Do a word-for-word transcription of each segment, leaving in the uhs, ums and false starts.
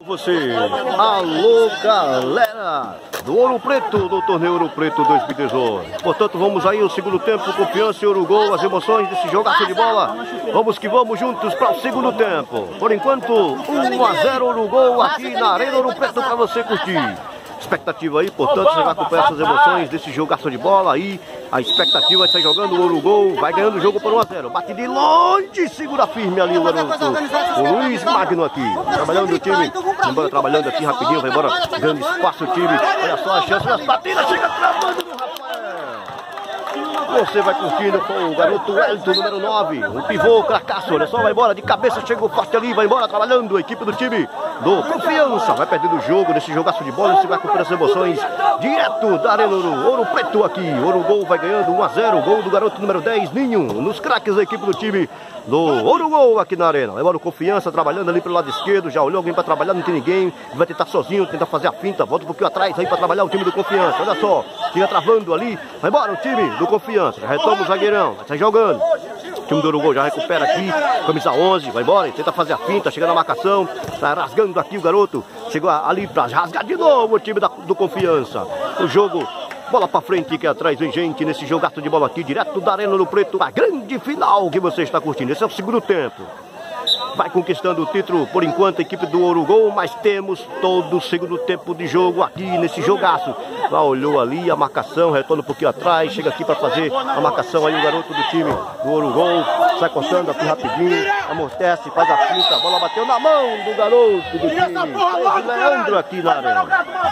você. Alô, galera do Ouro Preto, do torneio Ouro Preto dois mil e dezoito. Portanto, vamos aí o segundo tempo, Confiança e Ouro-Gol, as emoções desse jogaço de bola. Vamos que vamos juntos para o segundo tempo. Por enquanto, um a zero Ouro-Gol aqui na Arena Ouro Preto para você curtir. Expectativa aí, portanto, você vai acompanhar essas emoções desse jogaço de bola aí. A expectativa é sair jogando o Ouro-Gol, vai ganhando o jogo por um a zero. Bate de longe, segura firme ali o garoto. O Luiz Magno aqui, trabalhando o time. Vai embora trabalhando aqui rapidinho, vai embora ganhando espaço o time. Olha só a chance das batidas, chega travando do Rafael. Você vai curtindo com o garoto Wellington, número nove, o pivô cracaço, olha só, vai embora de cabeça, chega o forte ali, vai embora trabalhando a equipe do time do Confiança, vai perdendo o jogo nesse jogaço de bola, você vai cumprir as emoções direto da Arena Ouro, Ouro Preto aqui, Ouro-Gol vai ganhando um a zero, gol do garoto número dez, Ninho, nos craques da equipe do time do Ouro-Gol aqui na Arena. Vai embora o Confiança trabalhando ali pelo lado esquerdo, já olhou alguém para trabalhar, não tem ninguém, vai tentar sozinho, tentar fazer a finta, volta um pouquinho atrás aí para trabalhar o time do Confiança, olha só, fica travando ali, vai embora o time do Confiança, já retoma o zagueirão, vai sair jogando. O time do Ouro-Gol já recupera aqui, camisa onze, vai embora, tenta fazer a finta, chega na marcação, tá rasgando aqui o garoto, chegou ali para rasgar de novo o time da, do Confiança. O jogo, bola pra frente que atrás vem gente nesse jogaço de bola aqui, direto da Arena Ouro Preto, a grande final que você está curtindo. Esse é o segundo tempo. Vai conquistando o título por enquanto a equipe do Ouro-Gol, mas temos todo o segundo tempo de jogo aqui nesse jogaço. Já olhou ali a marcação, retorna um pouquinho atrás, chega aqui para fazer a marcação aí o garoto do time do Ouro-Gol, sai cortando aqui rapidinho, amortece, faz a finta, a bola bateu na mão do garoto do time, Leandro aqui na arena.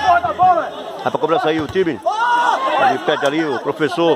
Vai pra cobrança aí o time, ele pede ali o professor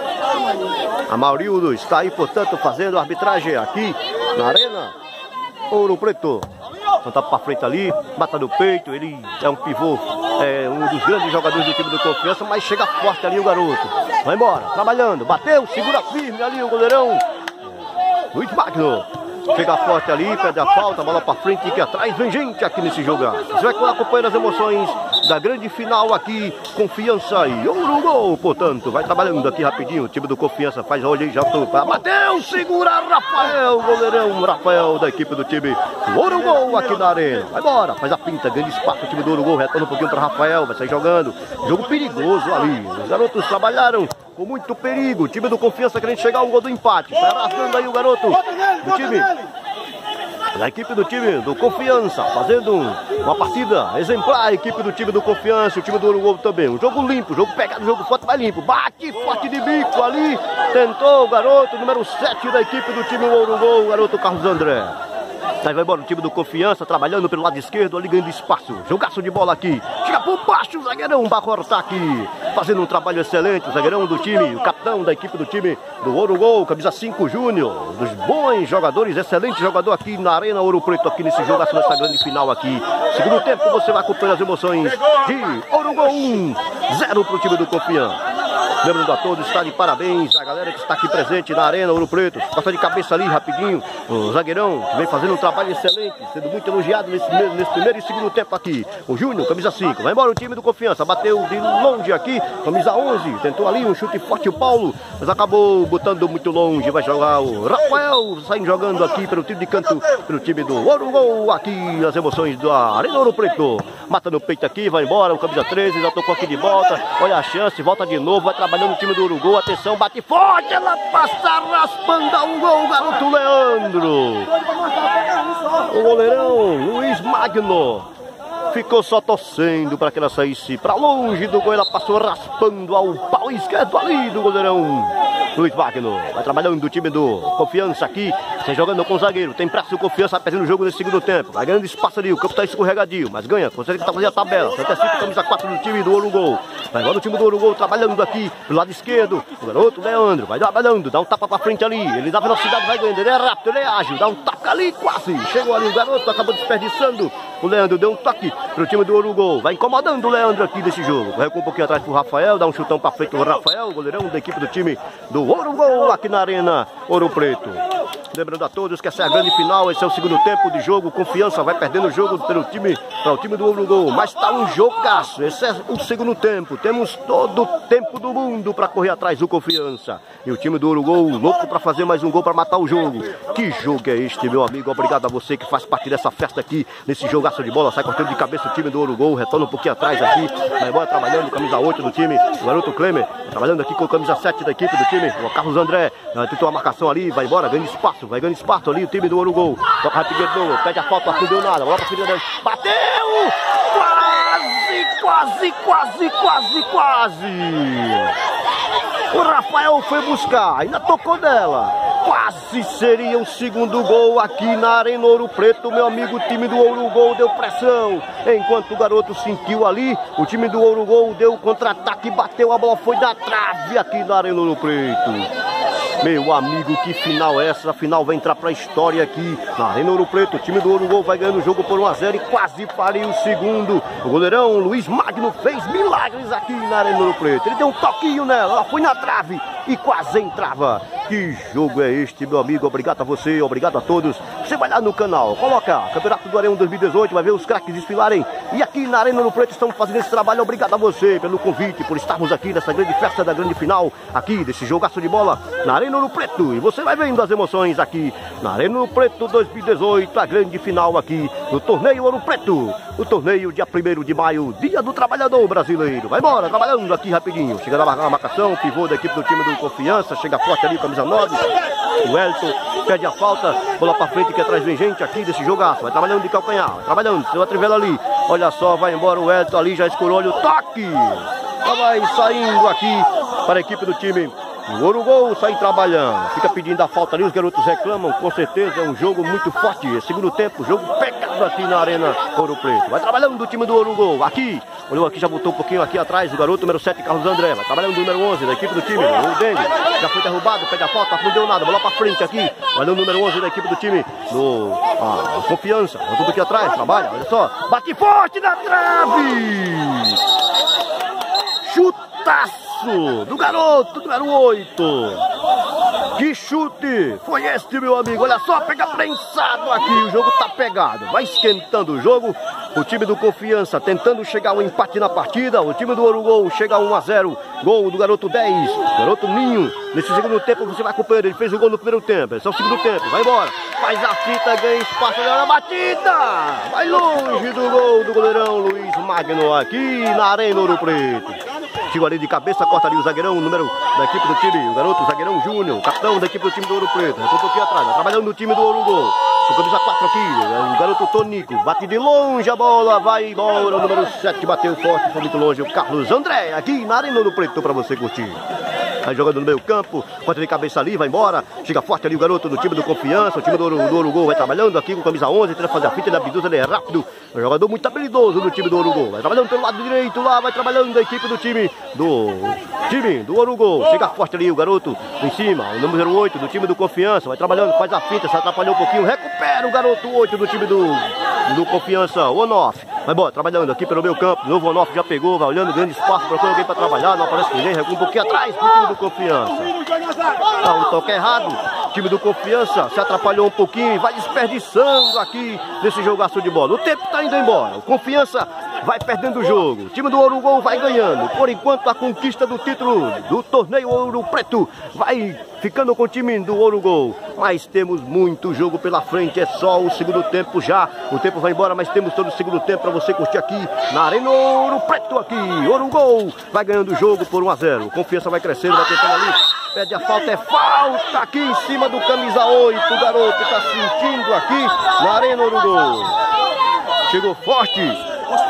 Amaurildo, está aí portanto fazendo a arbitragem aqui na Arena Ouro Preto. Então tá pra frente ali, mata no peito, ele é um pivô, é um dos grandes jogadores do time do Confiança, mas chega forte ali o garoto. Vai embora, trabalhando, bateu, segura firme ali o goleirão Luiz Magno. Chega forte ali, perde a falta, bola pra frente e que atrás vem gente aqui nesse jogo. Você vai acompanhando as emoções da grande final aqui, Confiança e Ouro-Gol, portanto, vai trabalhando aqui rapidinho, o time do Confiança faz, olha aí, já tô, bateu, segura Rafael, goleirão Rafael da equipe do time do Ouro-Gol aqui na arena. Vai embora, faz a pinta, grande espaço, o time do Ouro-Gol, retorna um pouquinho para Rafael, vai sair jogando, jogo perigoso ali, os garotos trabalharam com muito perigo, o time do Confiança querendo chegar ao gol do empate, vai arrastando aí o garoto do time, a equipe do time do Confiança, fazendo uma partida exemplar, a equipe do time do Confiança, o time do Ouro-Gol também, um jogo limpo, jogo pegado, jogo forte, mas limpo, bate forte de bico ali, tentou o garoto número sete da equipe do time do Ouro-Gol, o garoto Carlos André. Aí vai embora o time do Confiança, trabalhando pelo lado esquerdo, ali ganhando espaço. Jogaço de bola aqui. Chega por baixo o zagueirão Barro tá aqui. Fazendo um trabalho excelente, o zagueirão do time, o capitão da equipe do time do Ouro-Gol, camisa cinco Júnior. Dos bons jogadores, excelente jogador aqui na Arena Ouro Preto, aqui nesse jogaço, nessa grande final aqui. Segundo tempo, você vai acompanhar as emoções de Ouro-Gol um, zero pro time do Confiança. Lembrando a todos, está de parabéns a galera que está aqui presente na Arena Ouro Preto. Passa de cabeça ali rapidinho, o zagueirão que vem fazendo um trabalho excelente, sendo muito elogiado nesse, nesse primeiro e segundo tempo aqui. O Júnior, camisa cinco, vai embora o time do Confiança, bateu de longe aqui, camisa onze, tentou ali um chute forte o Paulo, mas acabou botando muito longe, vai jogar o Rafael, saindo jogando aqui pelo time de canto, pelo time do Ouro-Gol, aqui as emoções da Arena Ouro Preto. Mata no peito aqui, vai embora, o camisa treze, já tocou aqui de volta, olha a chance, volta de novo, vai trabalhando o time do Ouro-Gol, atenção, bate forte, ela passa raspando ao gol, o garoto Leandro. O goleirão Luiz Magno ficou só torcendo para que ela saísse para longe do gol, ela passou raspando ao pau esquerdo ali do goleirão Luiz Magno. Vai trabalhando o time do Confiança aqui, sai jogando com o zagueiro, tem pressa o Confiança, vai perdendo o jogo nesse segundo tempo, vai ganhando espaço ali, o campo está escorregadio, mas ganha, consegue fazer a tabela, antecipa camisa quatro do time do Ouro-Gol. Vai agora o time do Ouro-Gol trabalhando aqui do lado esquerdo, o garoto Leandro vai trabalhando, dá um tapa para frente ali, ele dá velocidade, vai ganhando, ele é rápido, ele é ágil, dá um toque ali quase, chegou ali o garoto, acabou desperdiçando, o Leandro deu um toque pro time do Ouro-Gol, vai incomodando o Leandro aqui desse jogo, vai com um pouquinho atrás pro Rafael, dá um chutão para frente pro Rafael, o goleirão da equipe do time do Ouro-Gol aqui na Arena Ouro Preto. Lembrando a todos que essa é a grande final, esse é o segundo tempo de jogo. Confiança vai perdendo o jogo pelo time, para o time do Ouro Gol. Mas tá um jogaço, esse é o segundo tempo. Temos todo o tempo do mundo para correr atrás do Confiança. E o time do Ouro Gol louco para fazer mais um gol para matar o jogo. Que jogo é este, meu amigo? Obrigado a você que faz parte dessa festa aqui, nesse jogaço de bola. Sai cortando de cabeça o time do Ouro Gol, retorna um pouquinho atrás aqui. Vai embora trabalhando, camisa oito do time, o garoto Klemer, trabalhando aqui com a camisa sete da equipe do time, o Carlos André, tentou a marcação ali, vai embora, ganha espaço, vai ganhando espaço ali o time do Ouro Gol. Toca rapidinho, pede a falta, não deu nada, bola pra frente dele, bateu! Quase, quase, quase, quase, quase! O Rafael foi buscar, ainda tocou dela. Quase seria o segundo gol aqui na Arena Ouro Preto, meu amigo. O time do Ouro Gol deu pressão, enquanto o garoto sentiu ali, o time do Ouro Gol deu contra-ataque, bateu, a bola foi da trave aqui na Arena Ouro Preto. Meu amigo, que final é essa? A final vai entrar para a história aqui na Arena Ouro Preto. O time do Ouro Gol vai ganhando o jogo por um a zero e quase pariu o segundo. O goleirão Luiz Magno fez milagres aqui na Arena Ouro Preto. Ele deu um toquinho nela, ela foi na trave e quase entrava. Que jogo é este, meu amigo? Obrigado a você, obrigado a todos. Você vai lá no canal, coloca Campeonato do Areão dois mil e dezoito, vai ver os craques desfilarem. E aqui na Arena Ouro Preto estamos fazendo esse trabalho. Obrigado a você pelo convite, por estarmos aqui nessa grande festa da grande final, aqui desse jogaço de bola na Arena Ouro Preto. E você vai vendo as emoções aqui na Arena Ouro Preto dois mil e dezoito, a grande final aqui no Torneio Ouro Preto. O torneio dia primeiro de maio, Dia do Trabalhador Brasileiro. Vai embora, trabalhando aqui rapidinho. Chega na marcação, pivô da equipe do time do Confiança, chega forte ali, camisa nove. O Elton pede a falta, bola pra frente que atrás vem gente aqui desse jogaço. Vai trabalhando de calcanhar, vai trabalhando, tem uma trivela ali. Olha só, vai embora o Elton ali, já escurou o toque. Já vai saindo aqui para a equipe do time. O Ouro Gol sai trabalhando, fica pedindo a falta ali, os garotos reclamam, com certeza é um jogo muito forte. É segundo tempo, jogo pegado aqui na Arena Ouro Preto. Vai trabalhando do time do Ouro Gol, aqui, olhou aqui, já botou um pouquinho aqui atrás, o garoto número sete, Carlos André. Vai trabalhando do número onze da equipe do time, o Dengue, já foi derrubado, pede a falta, não deu nada, bola pra frente aqui. Olha o número onze da equipe do time, do ah, Confiança, botou aqui atrás, trabalha, olha só, bate forte na trave! Chutaço do garoto, número oito. Que chute foi este, meu amigo? Olha só, pega prensado aqui. O jogo tá pegado, vai esquentando o jogo. O time do Confiança tentando chegar ao empate na partida. O time do Ouro Gol chega a um a zero. Gol do garoto dez, garoto Ninho. Nesse segundo tempo você vai acompanhando. Ele fez o gol no primeiro tempo, esse é o segundo tempo. Vai embora, faz a fita, ganha espaço, olha a batida. Vai longe do gol do goleirão Luiz Magno aqui na Arena Ouro Preto. Chegou ali de cabeça, corta ali o zagueirão, o número da equipe do time, o garoto, o zagueirão Júnior, capitão da equipe do time do Ouro Preto. Recontou aqui atrás, trabalhando no time do Ouro Gol. O camisa quatro aqui, o garoto Tonico, bate de longe a bola, vai embora. O número sete bateu forte, foi muito longe. O Carlos André, aqui na Arena Ouro Preto, para você curtir. Vai jogando no meio campo, corta de cabeça ali, vai embora. Chega forte ali o garoto do time do Confiança. O time do Ouro, do Ouro Gol vai trabalhando aqui com camisa onze, tenta fazer a fita, ele abduz, ele é rápido. Um jogador muito habilidoso do time do Ouro Gol. Vai trabalhando pelo lado direito lá, vai trabalhando a equipe do time do time do Ouro Gol. Chega forte ali o garoto em cima, o número oito do time do Confiança. Vai trabalhando, faz a fita, se atrapalhou um pouquinho. Recupera o garoto oito do time do, do Confiança, o Onof. Vai embora, trabalhando aqui pelo meio campo. De novo o Onof já pegou, vai olhando, grande espaço, procura alguém para trabalhar. Não aparece ninguém, recua um pouquinho atrás do time do Confiança. Tá, um toque errado. O time do Confiança se atrapalhou um pouquinho e vai desperdiçando aqui nesse jogaço de bola. O tempo tá indo embora. O Confiança vai perdendo o jogo. O time do Ouro Gol vai ganhando. Por enquanto, a conquista do título do Torneio Ouro Preto vai ficando com o time do Ouro Gol. Mas temos muito jogo pela frente. É só o segundo tempo já. O tempo vai embora, mas temos todo o segundo tempo para você curtir aqui na Arena Ouro Preto. Aqui, Ouro Gol vai ganhando o jogo por um a zero. O Confiança vai crescendo, vai tentando ali. Pede a falta, é falta aqui em cima do camisa oito. O garoto está sentindo aqui na Arena Ouro Gol. Chegou forte.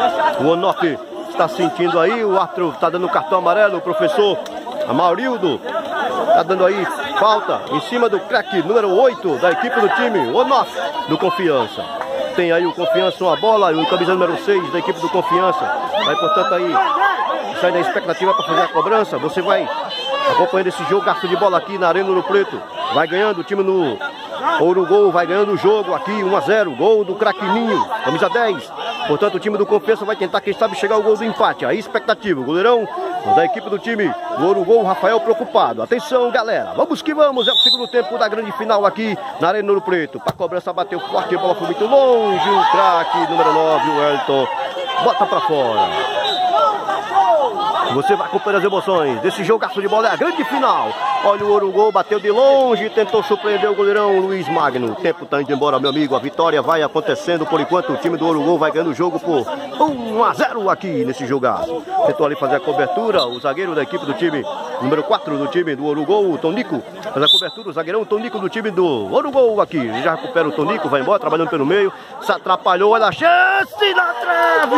O Onof está sentindo aí. O árbitro está dando cartão amarelo. O professor Amaurildo está dando aí falta em cima do craque número oito da equipe do time, o Onof do Confiança. Tem aí o Confiança uma bola e o camisa número seis da equipe do Confiança. Vai, portanto, aí sai da expectativa para fazer a cobrança. Você vai acompanhando esse jogaço de bola aqui na Arena Ouro Preto. Vai ganhando o time no Ouro Gol, vai ganhando o jogo aqui, um a zero. Gol do craque Ninho, camisa dez. Portanto, o time do Confiança vai tentar, quem sabe, chegar ao gol do empate. Aí, expectativa. O goleirão da equipe do time do Uruguai, o Rafael preocupado. Atenção, galera, vamos que vamos, é o segundo tempo da grande final aqui na Arena Ouro Preto. Para cobrança, bateu forte, a bola foi muito longe, o craque número nove, o Elton, bota para fora. Você vai acompanhar as emoções desse jogaço de bola, é a grande final. Olha o Uruguai, bateu de longe, tentou surpreender o goleirão Luiz Magno. O tempo está indo embora, meu amigo, a vitória vai acontecendo por enquanto. O time do Uruguai vai ganhando o jogo por um a zero aqui nesse jogaço. Tentou ali fazer a cobertura, o zagueiro da equipe do time número quatro do time do Uruguai, o Tonico. Faz a cobertura, o zagueirão Tonico do time do Uruguai aqui. Ele já recupera o Tonico, vai embora, trabalhando pelo meio. Se atrapalhou, olha a chance na trave!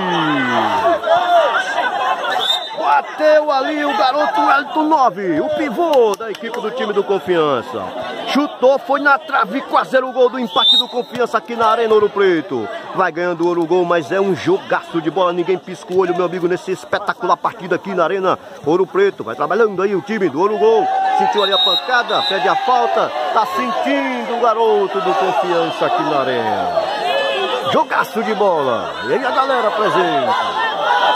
Bateu ali o garoto Elton nove, o pivô da equipe do time do Confiança. Chutou, foi na trave, quase era o gol do empate do Confiança aqui na Arena Ouro Preto. Vai ganhando o Uruguai, mas é um jogaço de bola. Ninguém pisca o olho, meu amigo, nesse espetacular partida aqui na Arena Ouro Preto. Vai trabalhando aí o time do Uruguai. Sentiu ali a pancada, pede a falta. Tá sentindo o garoto do Confiança aqui na Arena. Jogaço de bola. E aí a galera presente.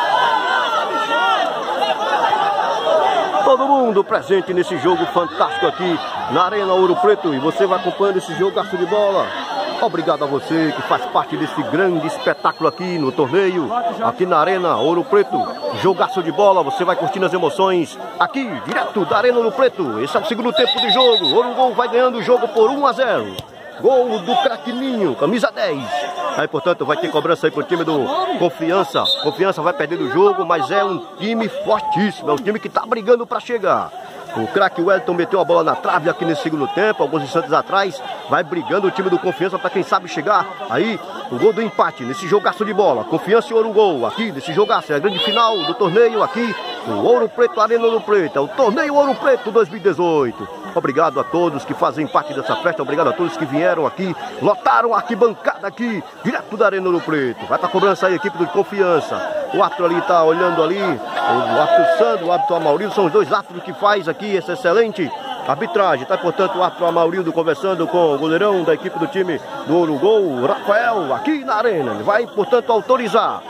Todo mundo presente nesse jogo fantástico aqui na Arena Ouro Preto. E você vai acompanhando esse jogaço de bola. Obrigado a você que faz parte desse grande espetáculo aqui no torneio, aqui na Arena Ouro Preto. Jogaço de bola, você vai curtindo as emoções aqui, direto da Arena Ouro Preto. Esse é o segundo tempo de jogo. O Uruguai vai ganhando o jogo por um a zero. Gol do craquinho, camisa dez. Aí, portanto, vai ter cobrança aí pro time do Confiança. Confiança vai perder o jogo, mas é um time fortíssimo. É um time que tá brigando para chegar. O craque Wellington meteu a bola na trave aqui nesse segundo tempo, alguns instantes atrás. Vai brigando o time do Confiança para quem sabe chegar. Aí, o gol do empate nesse jogaço de bola. Confiança e Uruguai aqui nesse jogaço. É a grande final do torneio aqui no Ouro Preto, Arena Ouro Preto. É o torneio Ouro Preto dois mil e dezoito. Obrigado a todos que fazem parte dessa festa. Obrigado a todos que vieram aqui, lotaram a arquibancada aqui, direto da Arena Ouro Preto. Vai pra cobrança aí a equipe do Confiança. O árbitro ali tá olhando ali, o árbitro Sandro, o árbitro Amaurildo, são os dois árbitros que faz aqui essa excelente arbitragem. Tá, portanto, o árbitro Amaurildo conversando com o goleirão da equipe do time do Uruguai, o Rafael, aqui na arena. Ele vai, portanto, autorizar.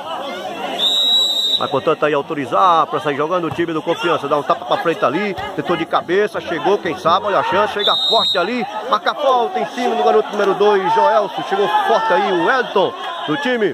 Vai, portanto, aí autorizar para sair jogando o time do Confiança. Dá um tapa para frente ali, tentou de cabeça, chegou, quem sabe, olha a chance, chega forte ali, marca falta em cima do garoto número dois, Joelson. Chegou forte aí o Elton do time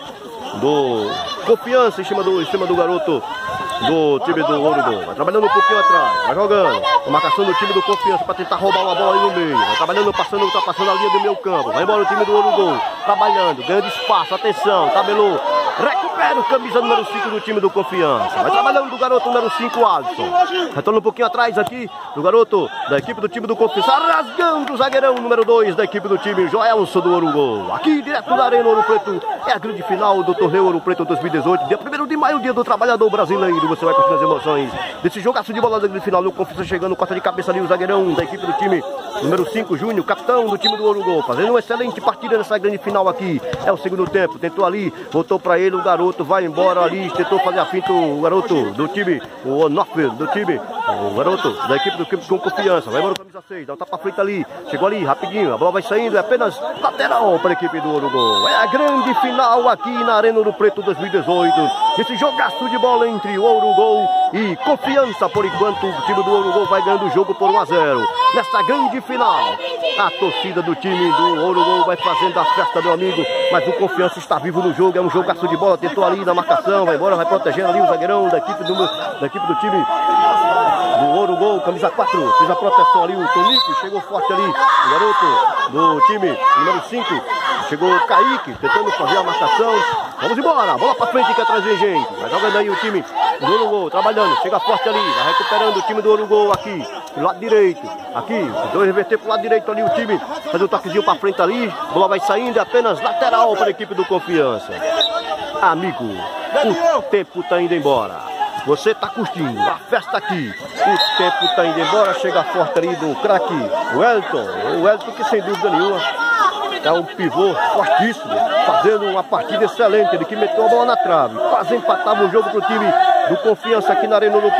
do Confiança em cima do, em cima do garoto do time do Uruguai. Vai trabalhando um pouquinho atrás, vai jogando. A marcação do time do Confiança para tentar roubar uma bola aí no meio. Vai trabalhando, passando, ultrapassando a linha do meio campo. Vai embora o time do Uruguai, trabalhando, ganhando espaço, atenção, tabelou. Recupera o camisa número cinco do time do Confiança. Vai trabalhando do garoto número cinco, Alisson. Retorna um pouquinho atrás aqui do garoto da equipe do time do Confiança. Rasgando o zagueirão número dois da equipe do time, Joelson do Uruguai. Aqui direto da Arena Ouro Preto. É a grande final do torneio Ouro Preto dois mil e dezoito. Dia primeiro de maio, dia do trabalhador brasileiro. Você vai curtir as emoções desse jogaço de bola da grande final. O Confiança chegando, corta de cabeça ali o zagueirão da equipe do time número cinco, Júnior, capitão do time do Uruguai. Fazendo uma excelente partida nessa grande final aqui. É o segundo tempo. Tentou ali, voltou pra ele. O garoto vai embora ali, tentou fazer a finta, o garoto do time, o Onofre do time, o garoto da equipe do time com Confiança. Vai embora o camisa seis, dá um tapa frente ali, chegou ali rapidinho, a bola vai saindo, é apenas lateral para a equipe do Uruguai. É a grande final aqui na Arena Ouro Preto dois mil e dezoito. Esse jogaço de bola entre o Uruguai e Confiança. Por enquanto o time do Uruguai vai ganhando o jogo por um a zero. Nessa grande final, a torcida do time do Uruguai vai fazendo a festa, meu amigo, mas o Confiança está vivo no jogo. É um jogaço de bola, tentou ali na marcação, vai embora, vai protegendo ali o zagueirão da equipe do, da equipe do time do Uruguai, camisa quatro, fez a proteção ali, o Tonico, chegou forte ali, o garoto do time número cinco, chegou o Kaique, tentando fazer a marcação. Vamos embora, bola pra frente que atrás vem gente, vai jogando aí o time do Uruguai, trabalhando, chega forte ali, vai recuperando o time do Uruguai aqui, do lado direito, aqui, dois reverter pro lado direito ali o time, faz um toquezinho pra frente ali, bola vai saindo, é apenas lateral para a equipe do Confiança. Amigo, o tempo tá indo embora. Você tá curtindo a festa aqui. O tempo tá indo embora. Chega forte ali do craque, o Elton. O Elton que sem dúvida nenhuma é um pivô fortíssimo, fazendo uma partida excelente. Ele que meteu a bola na trave, quase empatava o jogo pro time do Confiança aqui na Arena Ouro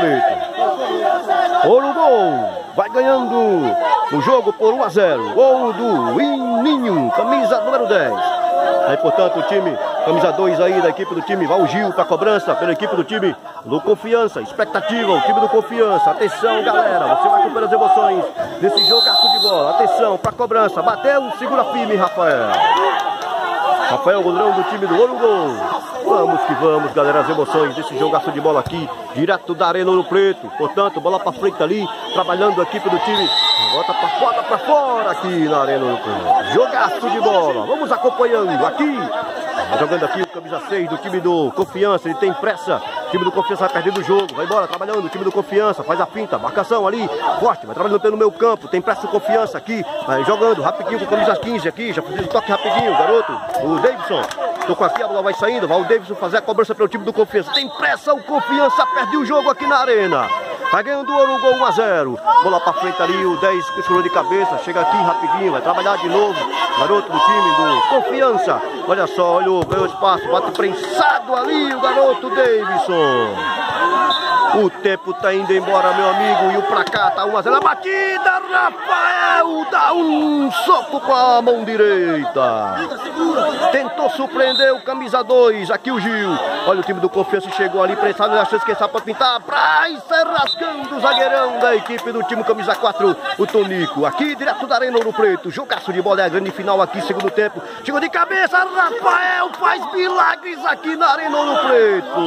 Preto. Uruguai vai ganhando o jogo por um a zero. Gol do Ininho, camisa número dez. Aí, portanto, o time Camisa dois aí da equipe do time, vai o Gil para cobrança pela equipe do time do Confiança. Expectativa, o time do Confiança. Atenção, galera, você vai acompanhar as emoções desse jogaço de bola. Atenção para cobrança, bateu, segura firme, Rafael. Rafael, goleirão do time do Ouro Gol. Vamos que vamos, galera, as emoções desse jogaço de bola aqui, direto da Arena Ouro Preto. Portanto, bola para frente ali, trabalhando a equipe do time. Volta para fora, para fora aqui na Arena Ouro Preto. Jogaço de bola, vamos acompanhando aqui. Jogando aqui o camisa seis do time do Confiança, ele tem pressa. O time do Confiança vai perdendo o jogo, vai embora trabalhando. O time do Confiança faz a finta, marcação ali, forte, vai trabalhando pelo meio campo. Tem pressa o Confiança aqui, vai jogando rapidinho com o camisa quinze aqui. Já fez o toque rapidinho, garoto, o Davidson. Tocou aqui, a bola vai saindo, vai o Davidson fazer a cobrança pelo time do Confiança. Tem pressa, o Confiança perde o jogo aqui na arena. Vai ganhando o Ouro Gol um a zero. Bola pra frente ali, o dez que escolheu de cabeça. Chega aqui rapidinho, vai trabalhar de novo. Garoto do time do Confiança. Olha só, olhou, ganhou espaço, bate prensado ali o garoto Davidson. O tempo tá indo embora, meu amigo. E o pra cá tá um a zero. A batida, Rafael dá um soco com a mão direita. Tentou surpreender o camisa dois. Aqui o Gil. Olha o time do Confiança chegou ali, prensado. A chance que sabe pra pintar. Pra ser rasgando o zagueirão da equipe do time camisa quatro, o Tonico. Aqui direto da Arena Ouro Preto. Jogaço de bola, é a grande final aqui, segundo tempo. Chegou de cabeça, Rafael faz milagres aqui na Arena Ouro Preto.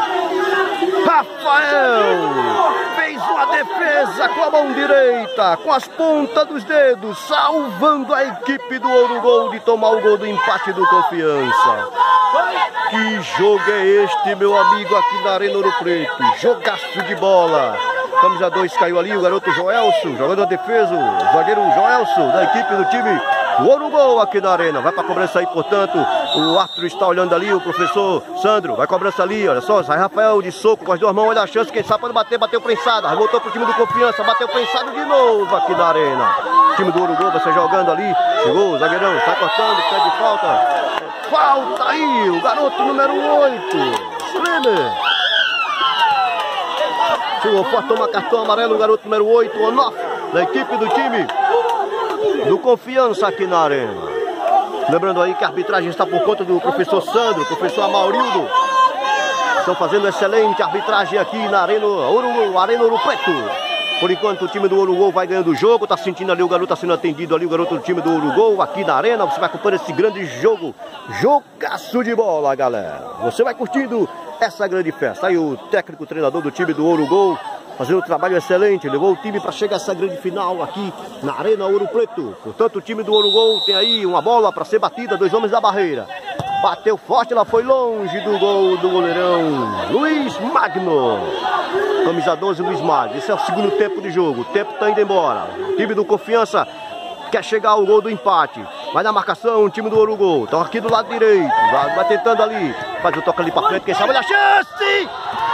Rafael fez uma defesa com a mão direita, com as pontas dos dedos, salvando a equipe do Ouro Gol de tomar o gol do empate do Confiança. Que jogo é este, meu amigo, aqui na Arena Ouro Preto? Jogaço de bola. Camisa dois caiu ali, o garoto Joelson, jogando a defesa, o zagueiro Joelson, da equipe do time o Ouro Gol aqui na arena. Vai pra cobrança aí, portanto, o árbitro está olhando ali, o professor Sandro, vai cobrança ali, olha só, sai Rafael de soco com as duas mãos, olha a chance, quem sabe pode bater, bateu prensada, voltou pro time do Confiança, bateu prensado de novo aqui na arena. O time do Ouro Gol vai ser jogando ali, chegou o zagueirão, está cortando, pede falta, falta aí, o garoto número oito, Klemer. Chegou forte, toma cartão amarelo, o garoto número oito, o Onof, da equipe do time do Confiança aqui na arena. Lembrando aí que a arbitragem está por conta do professor Sandro, professor Amaurildo. Estão fazendo excelente arbitragem aqui na Arena Ouro, Arena Ouro Preto. Por enquanto o time do Ouro Gol vai ganhando o jogo. Tá sentindo ali, o garoto tá sendo atendido ali, o garoto do time do Ouro Gol aqui na arena. Você vai acompanhando esse grande jogo. Jogaço de bola, galera. Você vai curtindo essa grande festa. Aí o técnico, o treinador do time do Ouro Gol, fazendo um trabalho excelente, levou o time para chegar a essa grande final aqui na Arena Ouro Preto. Portanto, o time do Ouro Gol tem aí uma bola para ser batida, dois homens da barreira. Bateu forte, ela foi longe do gol do goleirão Luiz Magno. Camisa doze, Luiz Magno. Esse é o segundo tempo de jogo, o tempo está indo embora. O time do Confiança quer chegar ao gol do empate. Vai na marcação, o time do Ouro Gol. Estão aqui do lado direito, vai tentando ali. Faz o toque ali para frente, quem sabe, olha a chance!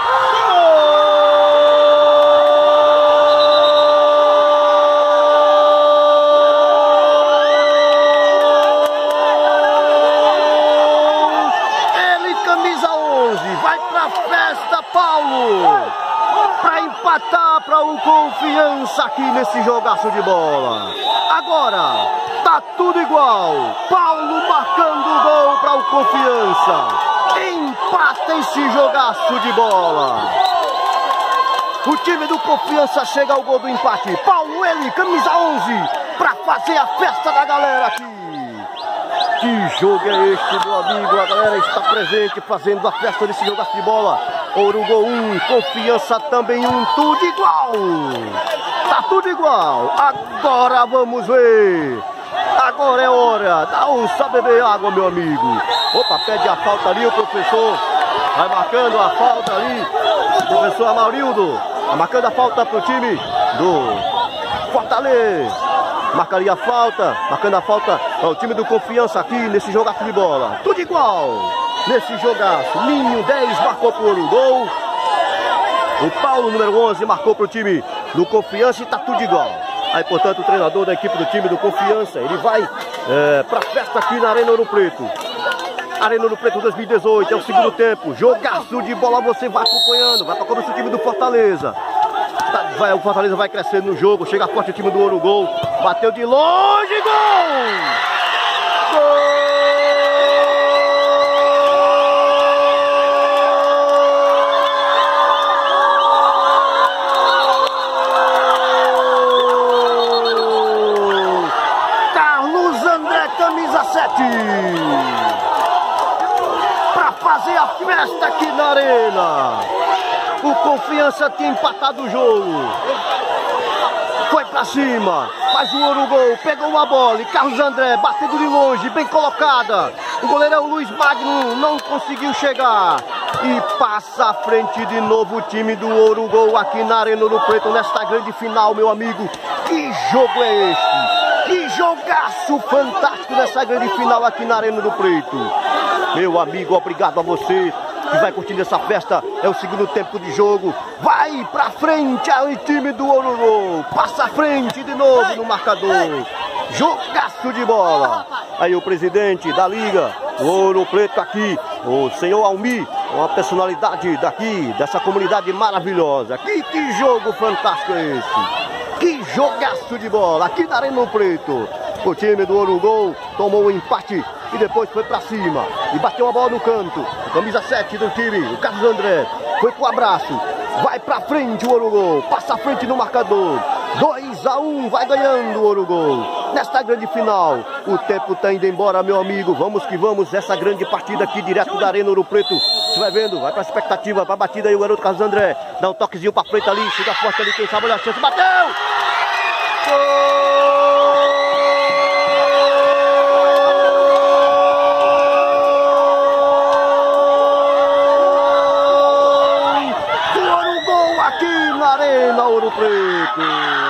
Para empatar para o Confiança aqui nesse jogaço de bola. Agora tá tudo igual. Paulo marcando o gol para o Confiança. Empata esse jogaço de bola. O time do Confiança chega ao gol do empate. Paulo, ele, camisa onze, para fazer a festa da galera aqui. Que jogo é este, meu amigo? A galera está presente fazendo a festa desse jogaço de bola. Ouro Gol um, Confiança também um, tudo igual. Tá tudo igual. Agora vamos ver. Agora é hora. Dá um só beber água, meu amigo. Opa, pede a falta ali o professor. Vai marcando a falta ali. O professor Amaurildo. Vai marcando a falta pro time do Fortaleza. Marca ali a falta, marcando a falta ao time do Confiança aqui nesse jogaço de bola. Tudo igual nesse jogaço. Ninho dez marcou pro Ouro Gol. O Paulo, número onze, marcou pro time do Confiança e tá tudo igual. Aí, portanto, o treinador da equipe do time do Confiança, ele vai é, pra festa aqui na Arena Ouro Preto. Arena Ouro Preto dois mil e dezoito, é o segundo tempo. Jogaço de bola, você vai acompanhando. Vai pra cobrança o time do Fortaleza. Vai, o Fortaleza vai crescendo no jogo. Chega forte o time do Ouro Gol. Bateu de longe, gol! Gol! fazer a festa aqui na arena. O Confiança tinha empatado o jogo. Foi pra cima, faz o ouro gol, pegou uma bola e Carlos André batendo de longe, bem colocada. O goleirão Luiz Magno não conseguiu chegar e passa à frente de novo o time do Ouro Gol aqui na Arena Ouro Preto nesta grande final, meu amigo. Que jogo é este? Que jogaço fantástico nessa grande final aqui na Arena Ouro Preto. Meu amigo, obrigado a você que vai curtindo essa festa. É o segundo tempo de jogo. Vai pra frente aí o time do Ouro Gol. Passa à frente de novo no marcador. Jogaço de bola. Aí o presidente da liga, o Ouro Preto aqui, o senhor Almi, uma personalidade daqui, dessa comunidade maravilhosa. Que, que jogo fantástico é esse? Que jogaço de bola aqui na Arena Ouro Preto. O time do Ouro Gol tomou um empate e depois foi pra cima e bateu a bola no canto. A camisa sete do time, o Carlos André, foi pro abraço. Vai pra frente o Ouro Gol, passa à frente no marcador. dois a um, vai ganhando o Ouro Gol. Nesta grande final, o tempo tá indo embora, meu amigo. Vamos que vamos, essa grande partida aqui direto da Arena Ouro Preto. Você vai vendo, vai pra expectativa, pra batida aí o garoto Carlos André. Dá um toquezinho pra frente ali, chega forte ali, quem sabe olha a chance, bateu! Gol! Arena Ouro Preto.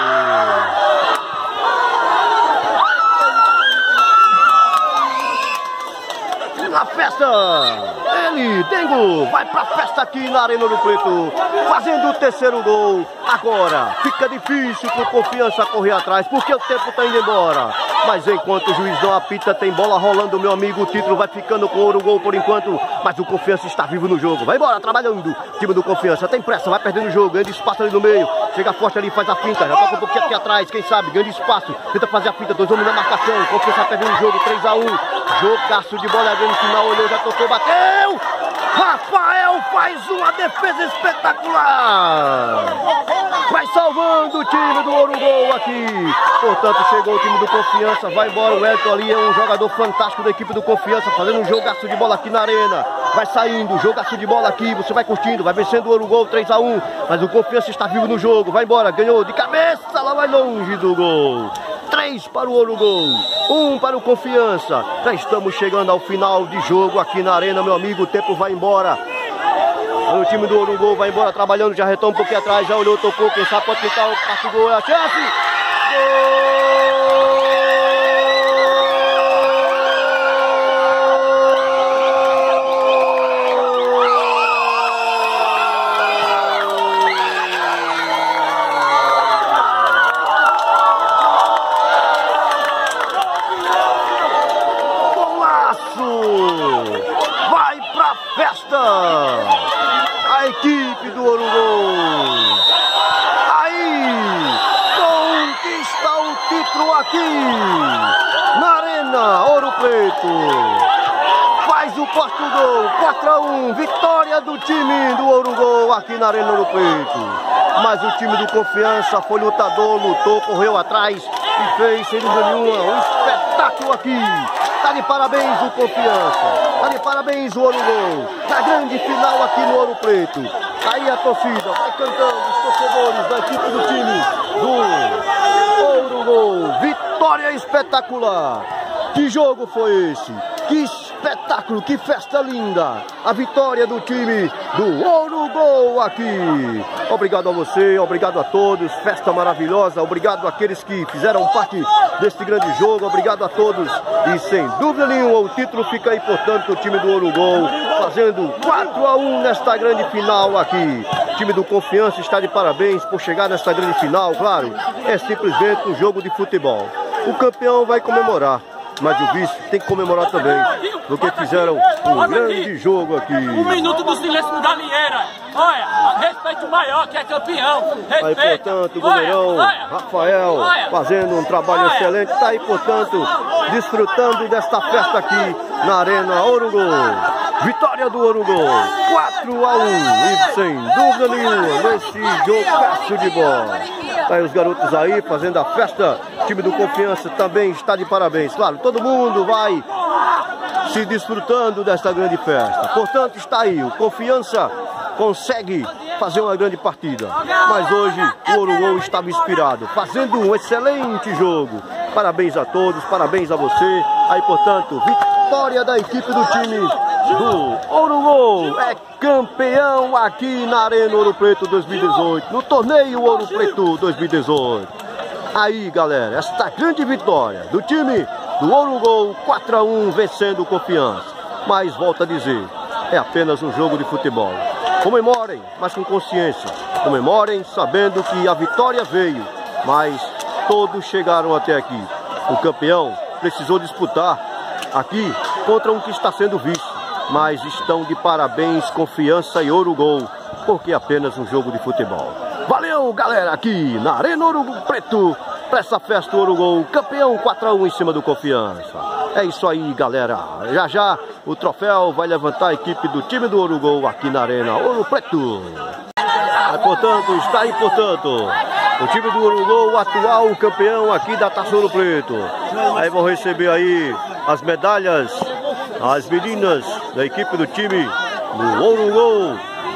Na festa, ele, Dengo, vai pra festa aqui na Arena Ouro Preto, fazendo o terceiro gol. Agora fica difícil pro Confiança correr atrás, porque o tempo tá indo embora. Mas enquanto o juiz não apita, tem bola rolando, meu amigo. O título vai ficando com o Ouro Gol por enquanto. Mas o Confiança está vivo no jogo. Vai embora, trabalhando. O time do Confiança tem pressa, vai perdendo o jogo. Ganha espaço ali no meio. Chega forte ali, faz a finta. Já toca um pouquinho aqui atrás, quem sabe, ganha espaço. Tenta fazer a finta, dois homens na marcação. Confiança perdendo o jogo, três a um. Jogaço de bola, grande final, olhou, já tocou, bateu. Rafael faz uma defesa espetacular. Vai salvando o time do Ouro Gol aqui. Portanto, chegou o time do Confiança. Vai embora o Elton ali, é um jogador fantástico da equipe do Confiança, fazendo um jogaço de bola aqui na arena. Vai saindo, jogaço de bola aqui, você vai curtindo, vai vencendo o Ouro Gol, três a um. Mas o Confiança está vivo no jogo, vai embora, ganhou de cabeça, lá vai longe do gol. três para o Ouro Gol, um para o Confiança. Já estamos chegando ao final de jogo aqui na arena, meu amigo, o tempo vai embora. O time do Ouro Gol vai embora trabalhando, já retorna um pouquinho atrás, já olhou, tocou, quem sabe pode tentar o passe gol, é a chance. Gol! Vai pra festa a equipe do Ouro Gol. Aí conquista o título aqui na Arena Ouro Preto. Faz o quarto gol, quatro a um, vitória do time do Ouro Gol aqui na Arena Ouro Preto. Mas o time do Confiança foi lutador, lutou, correu atrás e fez, sem dúvida nenhuma, um espetáculo aqui. Tá de parabéns o Confiança, tá de parabéns o Ouro Gol, na grande final aqui no Ouro Preto. Aí a torcida vai cantando, os torcedores da equipe do time do Ouro Gol. Vitória espetacular. Que jogo foi esse? Que espetáculo, que festa linda. A vitória do time do Ouro Gol aqui. Obrigado a você, obrigado a todos. Festa maravilhosa. Obrigado àqueles que fizeram parte deste grande jogo. Obrigado a todos. E sem dúvida nenhuma, o título fica aí, portanto, o time do Ouro Gol fazendo quatro a um nesta grande final aqui. O time do Confiança está de parabéns por chegar nesta grande final. Claro, é simplesmente um jogo de futebol. O campeão vai comemorar, mas o vice tem que comemorar também, porque fizeram um grande jogo aqui. Um minuto do silêncio no galinheira. Olha, respeito maior que é campeão. Respeito. Aí, portanto, o goleirão Rafael fazendo um trabalho excelente. Está aí, portanto, desfrutando desta festa aqui na Arena Ouro Gol. Vitória do Ouro Gol, quatro a um. E sem dúvida nenhuma, nesse jogaço de bola. Tá aí os garotos aí fazendo a festa. O time do Confiança também está de parabéns. Claro, todo mundo vai se desfrutando desta grande festa. Portanto, está aí, o Confiança consegue fazer uma grande partida. Mas hoje o Ouro estava inspirado, fazendo um excelente jogo. Parabéns a todos, parabéns a você. Aí, portanto, vitória da equipe do time do Ouro. É campeão aqui na Arena Ouro Preto dois mil e dezoito, no torneio Ouro Preto dois mil e dezoito. Aí, galera, esta grande vitória do time do Ouro quatro a um, vencendo o Confiança. Mas, volto a dizer, é apenas um jogo de futebol. Comemorem, mas com consciência. Comemorem sabendo que a vitória veio, mas todos chegaram até aqui. O campeão precisou disputar aqui contra um que está sendo vice, mas estão de parabéns Confiança e Ouro Gol, porque é apenas um jogo de futebol. Valeu, galera, aqui na Arena Ouro Preto, para essa festa do Ouro Gol, campeão quatro a um em cima do Confiança. É isso aí, galera. Já já o troféu vai levantar a equipe do time do Ouro Gol aqui na Arena Ouro Preto. Ah, portanto, está aí, portanto, o time do Ouro Gol, o atual campeão aqui da Taça Ouro Preto. Aí vão receber aí as medalhas, as meninas da equipe do time do Ouro Gol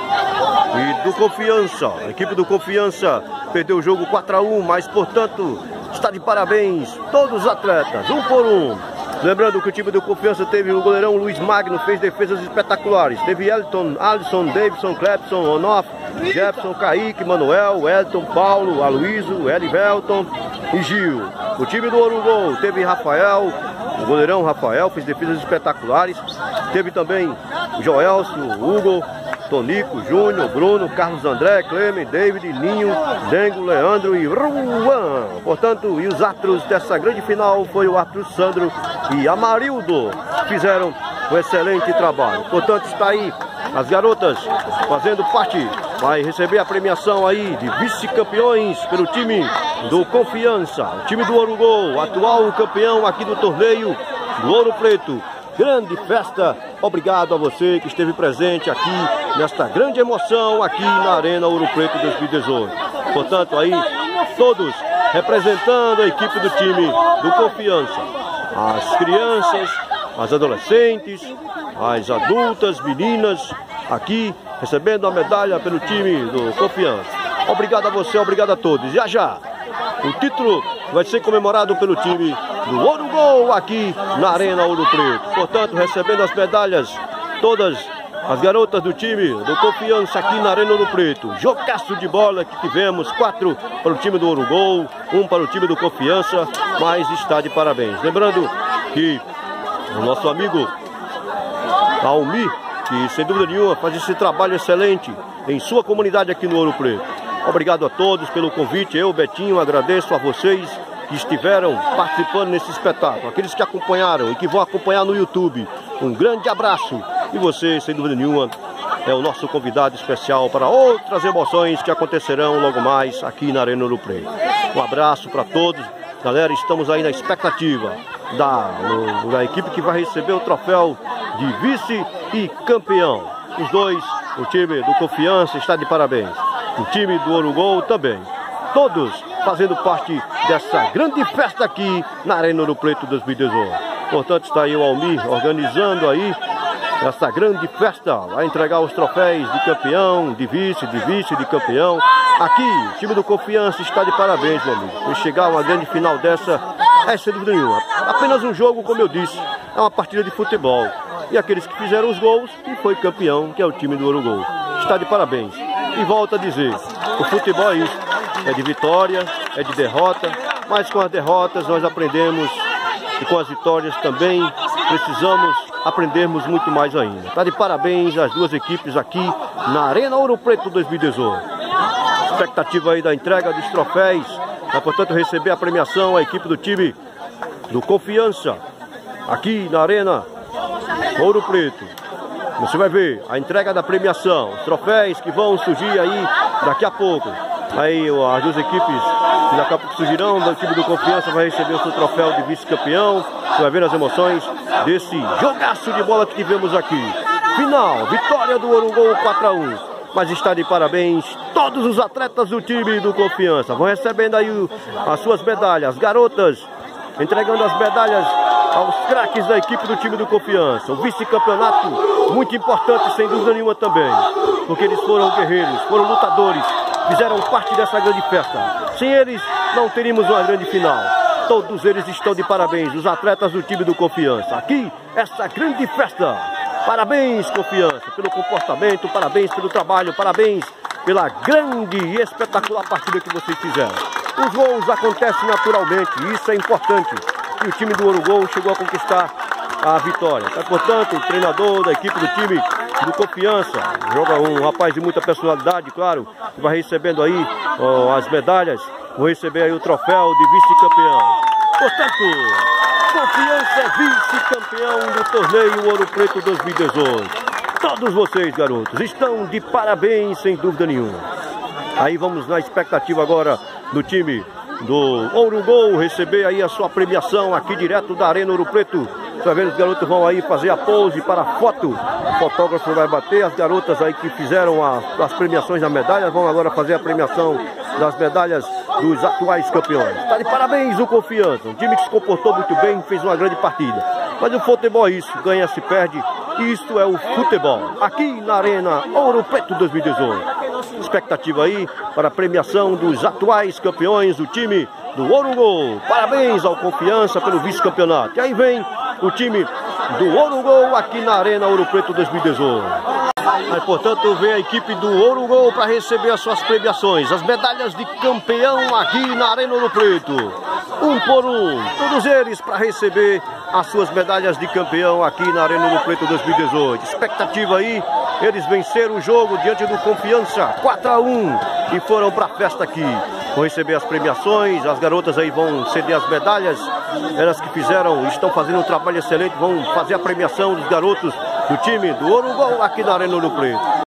e do Confiança. A equipe do Confiança perdeu o jogo quatro a um, mas, portanto, está de parabéns todos os atletas, um por um. Lembrando que o time do Confiança teve o goleirão Luiz Magno, fez defesas espetaculares. Teve Elton, Alisson, Davidson, Clepson, Onof, Jefferson, Kaique, Manuel, Elton, Paulo, Aloysio, Elivelton e Gil. O time do Ouro Gol teve Rafael, o goleirão Rafael, fez defesas espetaculares. Teve também o Joelson, Hugo, Tonico, Júnior, Bruno, Carlos André, Clemen, David, Ninho, Dengo, Leandro e Ruan. Portanto, e os árbitros dessa grande final foi o árbitro Sandro e Amarildo. Fizeram um excelente trabalho. Portanto, está aí as garotas fazendo parte. Vai receber a premiação aí de vice-campeões pelo time do Confiança. O time do Ouro Gol, atual campeão aqui do torneio do Ouro Preto. Grande festa, obrigado a você que esteve presente aqui nesta grande emoção aqui na Arena Ouro Preto dois mil e dezoito. Portanto, aí todos representando a equipe do time do Confiança. As crianças, as adolescentes, as adultas, meninas, aqui recebendo a medalha pelo time do Confiança. Obrigado a você, obrigado a todos. Já já, o título vai ser comemorado pelo time do Ouro Gol aqui na Arena Ouro Preto. Portanto, recebendo as medalhas, todas as garotas do time do Confiança aqui na Arena Ouro Preto. Jogaço de bola que tivemos, quatro para o time do Ouro Gol, um para o time do Confiança, mas está de parabéns. Lembrando que o nosso amigo Almi, que sem dúvida nenhuma faz esse trabalho excelente em sua comunidade aqui no Ouro Preto. Obrigado a todos pelo convite. Eu, Betinho, agradeço a vocês que estiveram participando nesse espetáculo, aqueles que acompanharam e que vão acompanhar no YouTube. Um grande abraço. E você, sem dúvida nenhuma, é o nosso convidado especial para outras emoções que acontecerão logo mais aqui na Arena Ouro Preto. Um abraço para todos. Galera, estamos aí na expectativa da, no, da equipe que vai receber o troféu de vice e campeão. Os dois, o time do Confiança está de parabéns. O time do Ouro Gol também. Todos fazendo parte dessa grande festa aqui na Arena Ouro Preto dois mil e dezoito. Portanto, está aí o Almir organizando aí essa grande festa. Vai entregar os troféus de campeão, de vice, de vice, de campeão. Aqui, o time do Confiança está de parabéns, meu amigo. Por chegar a uma grande final dessa, é sem dúvida nenhuma. Apenas um jogo, como eu disse, é uma partida de futebol. E aqueles que fizeram os gols, e foi campeão, que é o time do Ouro Gol. Está de parabéns. E volto a dizer, o futebol é isso. É de vitória, é de derrota, mas com as derrotas nós aprendemos e com as vitórias também precisamos aprendermos muito mais ainda. Está de parabéns às duas equipes aqui na Arena Ouro Preto dois mil e dezoito. Expectativa aí da entrega dos troféus, vai, portanto, receber a premiação a equipe do time do Confiança aqui na Arena Ouro Preto. Você vai ver a entrega da premiação, os troféus que vão surgir aí daqui a pouco. Aí as duas equipes que daqui a pouco surgirão, da equipe do Confiança vai receber o seu troféu de vice-campeão. Você vai ver as emoções desse jogaço de bola que tivemos aqui. Final, vitória do Ouro Gol quatro a um. Mas está de parabéns todos os atletas do time do Confiança. Vão recebendo aí as suas medalhas, garotas entregando as medalhas aos craques da equipe do time do Confiança. O vice-campeonato muito importante, sem dúvida nenhuma também, porque eles foram guerreiros, foram lutadores, fizeram parte dessa grande festa. Sem eles, não teríamos uma grande final. Todos eles estão de parabéns, os atletas do time do Confiança. Aqui, essa grande festa. Parabéns, Confiança, pelo comportamento, parabéns pelo trabalho, parabéns pela grande e espetacular partida que vocês fizeram. Os gols acontecem naturalmente, isso é importante. E o time do Ouro Gol chegou a conquistar a vitória. Então, portanto, o treinador da equipe do time do Confiança, joga um rapaz de muita personalidade, claro, que vai recebendo aí ó, as medalhas, vão receber aí o troféu de vice-campeão. Portanto, Confiança é vice-campeão do torneio Ouro Preto dois mil e dezoito. Todos vocês, garotos, estão de parabéns, sem dúvida nenhuma. Aí vamos na expectativa agora do time do Ouro Gol receber aí a sua premiação aqui direto da Arena Ouro Preto. Você vai ver, os garotos vão aí fazer a pose para a foto. O fotógrafo vai bater. As garotas aí que fizeram a, as premiações das medalhas vão agora fazer a premiação das medalhas dos atuais campeões. Está de parabéns o Confiança. Um time que se comportou muito bem, fez uma grande partida. Mas o futebol é isso, ganha se perde. Isso é o futebol. Aqui na Arena Ouro Preto dois mil e dezoito. Expectativa aí para a premiação dos atuais campeões do time do Ouro Gol. Parabéns ao Confiança pelo vice-campeonato. E aí vem o time do Ouro Gol aqui na Arena Ouro Preto dois mil e dezoito. Aí, portanto, vem a equipe do Ouro Gol para receber as suas premiações, as medalhas de campeão aqui na Arena Ouro Preto. Um por um, todos eles para receber as suas medalhas de campeão aqui na Arena Ouro Preto dois mil e dezoito. Expectativa aí, eles venceram o jogo diante do Confiança quatro a um e foram para a festa aqui. Vão receber as premiações, as garotas aí vão ceder as medalhas, elas que fizeram, estão fazendo um trabalho excelente, vão fazer a premiação dos garotos do time do Ouro Gol aqui na Arena Ouro Preto.